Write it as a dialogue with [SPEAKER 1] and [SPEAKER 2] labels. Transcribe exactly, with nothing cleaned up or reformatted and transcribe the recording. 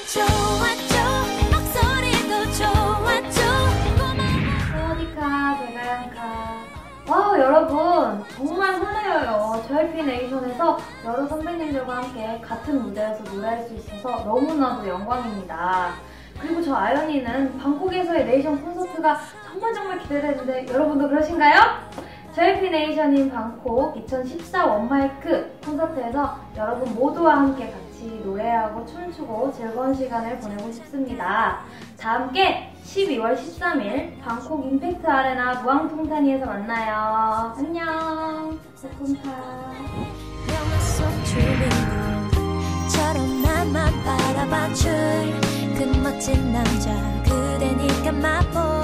[SPEAKER 1] 좋았죠. 목소리도 좋았죠.
[SPEAKER 2] 어디가 대가양가. 와우, 여러분 정말 설레어요. 제이피네이션에서 여러 선배님들과 함께 같은 무대에서 노래할 수 있어서 너무나도 영광입니다. 그리고 저 아연이는 방콕에서의 네이션 콘서트가 정말 정말 기대되는데 여러분도 그러신가요? 제이피네이션인 방콕 이천십사 원마이크 콘서트에서 여러분 모두와 함께 같이 노래하고 춤추고 즐거운 시간을 보내고 싶습니다. 자, 함께 십이월 십삼일 방콕 임팩트 아레나 무앙통타니에서 만나요. 안녕. 코쿤타.
[SPEAKER 1] 영화 속 주인공처럼 나만 바라봐줄 그 멋진 남자 그대니까 맛보